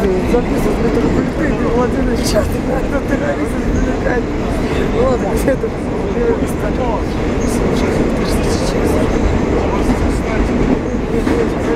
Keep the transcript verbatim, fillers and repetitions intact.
записывать, это же ты, ты Владимир, чат, это террорист, привлекать. Ладно, это первый место.